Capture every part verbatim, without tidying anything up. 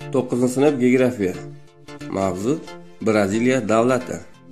to'qqizinchi sinf geografiya. Mavzu: Braziliya davlati.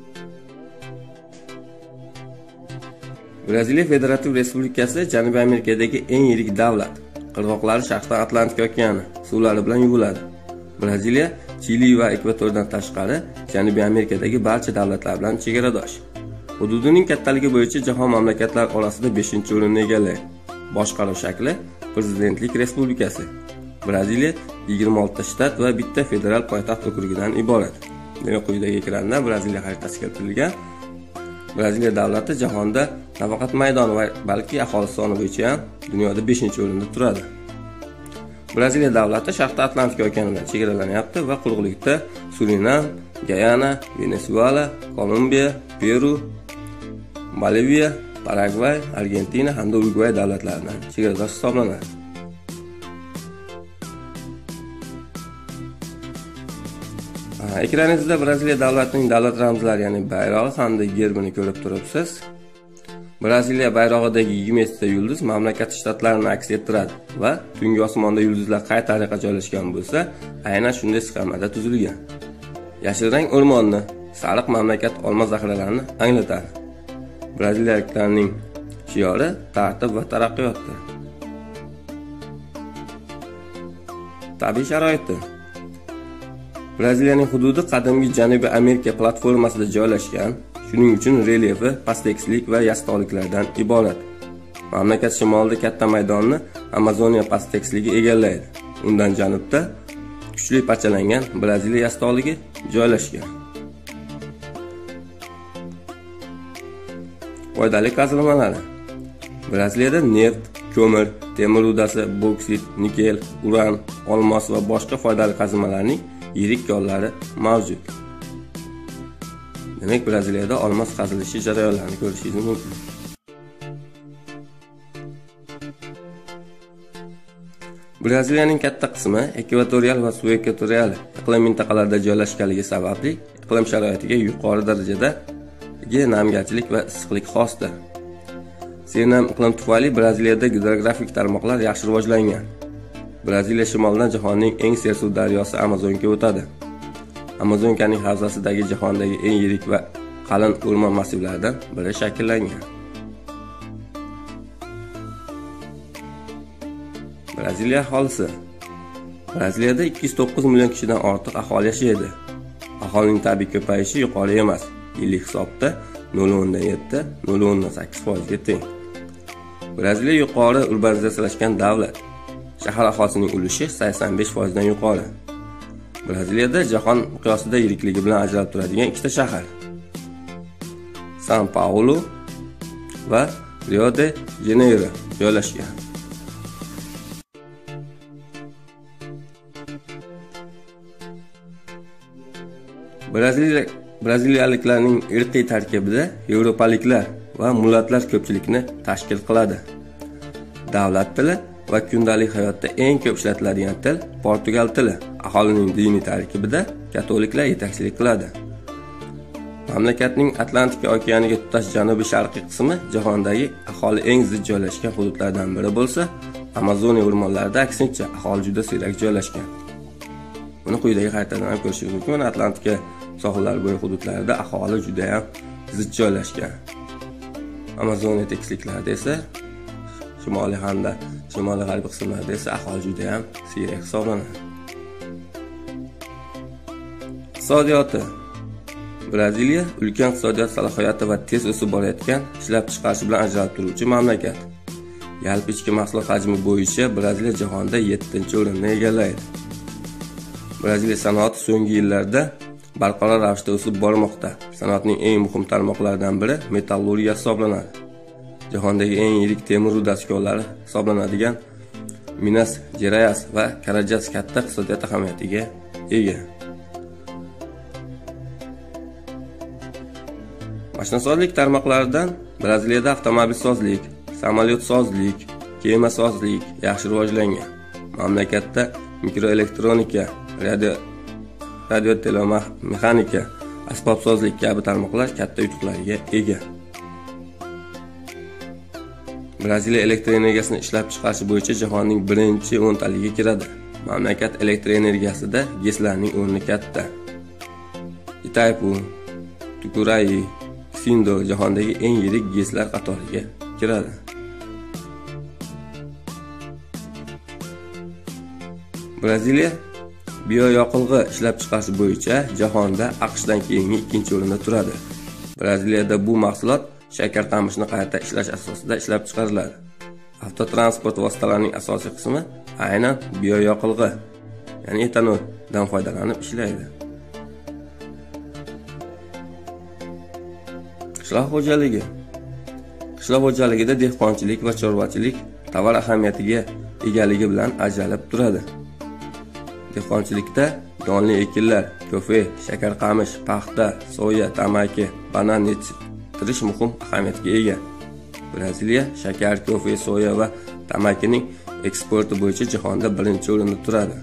Braziliya Federativ Respublikasi Janubiy Amerikadagi eng yirik davlat. Qirg'oqlari Sharqdan Atlantik okeani suvlari bilan yuviladi. Braziliya Chili va Ekvadordan tashqari Janubiy Amerikadagi barcha davlatlar bilan chegaradosh. Hududining kattaligi bo'yicha jahon mamlakatlari orasida beshinchi o'rinni egallaydi. Boshqaruv shakli prezidentlik respublikasi. Braziliya yigirma olti shtat va bitta federal poytaxt okrugidan iborat. Demak, quyidagi ekranda Braziliya xaritasi keltirilgan. Braziliya davlati jahonda nafaqat maydon va balki aholi soni bo'yicha ham dunyoda beshinchi o'rinda turadi. Braziliya davlati Sharqda Atlantik okeanidan chegaralanyapti va quruqlikda Surinam, Gayana, Venesuela, Kolumbiya, Peru, Boliviya, Paragvay, Argentina hamda Urugvay davlatlaridan chegaradosh hisoblanadi. Ekraningizda Braziliya davlatining davlat ramzlari, ya'ni bayrog'i hamda gerbini ko'rib turibsiz. Braziliya bayrog'idagi yigirma yetti yulduz mamlakat shtatlarini aks ettiradi va tungi osmonda yulduzlar qay tariqa joylashgan bo'lsa, aynan shunday sxemada tuzilgan. Yashil rang o'rmonni, sariq mamlakat olma zaxiralarini anglatadi. Braziliyaliklarning shiori tartib va taraqqiyotdir. Tabiiy sharoiti. Braziliyaning hududi qadimgi Janubiy Amerika platformasida joylashgan, shuning uchun relyefi pasttekislik va yastoqliklardan iborat. Mamlakat shimolida katta maydonni Amazoniya pasttekisligi egallaydi. Undan janubda kuchli parchalangan Braziliya yastoqligi joylashgan. Foydali qazilmalari. Braziliyada neft, ko'mir, temir rudasi, boksit, nikel, uran, olmos va boshqa foydali qazilmalarning yirik kollari mavjud. Demak, Braziliyada olmos qazilishi jarayonlarini ko'rishingiz mumkin. Braziliyaning katta qismi ekvatorial va subekvatorial iqlim mintaqalarida joylashganligi sababli iqlim sharoitiga yuqori darajadagi namgarchilik va issiqlik xosdir. Sernam iqlim tufayli Braziliyada gidrografik tarmoqlar yaxshi rivojlangan. Braziliya shimolidan jahonning eng sersuv daryosi Amazonka o'tadi. Amazonkaning havzasidagi jahondagi eng yirik va qalin o'rmon massivlaridan biri shakllangan. Braziliya aholisi. Braziliyada ikki yuz to'qqiz million kishidan ortiq aholi yashaydi. Aholining tabiiy ko'payishi yuqori emas. Yillik hisobda nol nuqta o'ndan yetti - nol nuqta o'ndan sakkiz foiz ga teng. Braziliya yuqori urbanizatsiyalashgan davlat. Shahar aholisining ulushi sakson besh foiz dan yuqori. Braziliyada jahon miqyosida yirikligi bilan ajralib turadigan ikkita shahar: San Paulo va Rio de Janeiro joylashgan. Braziliya Braziliyaliklarning irqiy tarkibida yevropaliklar va mullatlar ko'pchilikni tashkil qiladi. Davlat tili va kundalik hayotda eng ko'p ishlatiladigan til Portugal tili. Aholining diniy tarkibida katoliklar yetakchilik qiladi. Mamlakatning Atlantik okeaniga tutash janubiy sharqiy qismi jahondagi aholi eng zich joylashgan hududlardan biri bo'lsa, Amazoniya o'rmonlarida aksincha aholi juda siyrak joylashgan. Buni quyidagi xaritadan ham ko'rishingiz mumkin. Atlantika sohillari bo'yi hududlarida aholi juda ham zich joylashgan. Amazoniya tekisliklarida esa shimoliy hamda shimoliy g'arbiy qismlarda esa aholi juda ham siyrak hisoblanadi. Iqtisodiyoti. Braziliya ulkan iqtisodiyot salohiyati va tez o'sib borayotgan ishlab chiqarish bilan ajralib turuvchi mamlakat. Yalpi ichki mahsulot hajmi bo'yicha Braziliya jahonda yettinchi o'rinni egallaydi. Braziliya sanoati so'nggi yillarda barqaror ravishda o'sib bormoqda. Sanoatning eng muhim tarmoqlaridan biri metallurgiya hisoblanadi. Jahondagi eng yirik temir rudasi kollari hisoblanadigan Minas Gerais va Carajás katta iqtisodiyot ahamiyatiga ega. Mashinasozlik tarmoqlaridan Braziliyada avtomobilsozlik, samolyotsozlik, kemasozlik yaxshi rivojlangan. Mamlakatda mikroelektronika, radio radiotelomexanika, asbobsozlik kabi tarmoqlar katta yutuqlarga ega. Braziliya elektr energiyasini ishlab chiqarish bo'yicha jahonning birinchi o'ntaligiga kiradi. mamlakat elektr energiyasida GESlarning o'rni katta. Itaipu, Tukurai, Sindo jahondagi eng yirik GESlar qatoriga kiradi. Braziliya bioyoqilg'i ishlab chiqarish bo'yicha jahonda AQShdan keyingi ikkinchi o'rinda turadi. Braziliyada bu mahsulot shakar qamishini qayta ishlash asosida ishlab chiqariladi. Avtotransport vositalarining asosiy qismi aynan bioyoqilg'i, ya'ni etanoldan foydalanib ishlaydi. Qishloq xo'jaligi. Qishloq xo'jaligida dehqonchilik va chorvachilik tovar ahamiyatiga egaligi bilan ajralib turadi. Dehqonchilikda donli ekinlar, kofe, shakar qamish, paxta, soya, tamaki, banan yetishtirish muhim ahamiyatga ega. Braziliya shakar, kofe, soya va tamakining eksporti bo'yicha jahonda birinchi o'rinda turadi.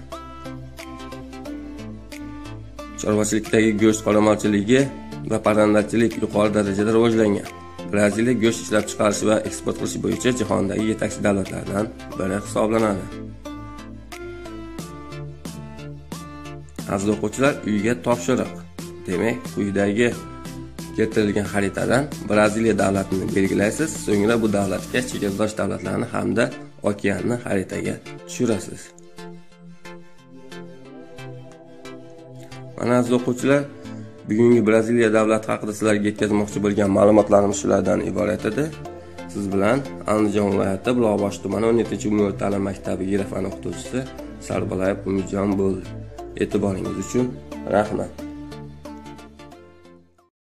Chorvachilikdagi go'sht qoramolchiligi va parrandachilik yuqori darajada rivojlangan. Braziliya go'sht ishlab chiqarish va eksport qilish bo'yicha jahondagi yetakchi davlatlardan biri hisoblanadi. Aziz o'quvchilar, uyga topshiriq. Demak, quyidagi keltirilgan xaritadan Braziliya davlatini belgilaysiz, so'ngra bu davlatga chegaradosh davlatlarni hamda okeanni xaritaga tushirasiz. Mana aziz o'quvchilar, bugungi Braziliya davlati haqida sizlarga yetkazmoqchi bo'lgan ma'lumotlarimiz shulardan iborat edi. Siz bilan Andijon viloyati Buloqboshi tumani o'n yettinchi umumiy o'rta ta'lim maktabi g'ira fan o'qituvchisi Sarbalayev Umidjon bo'ldi. E'tiboringiz uchun rahmat.